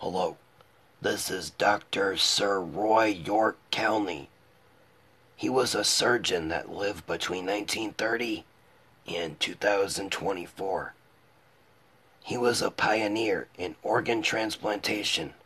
Hello, this is Dr. Sir Roy Yorke Calne. He was a surgeon that lived between 1930 and 2024. He was a pioneer in organ transplantation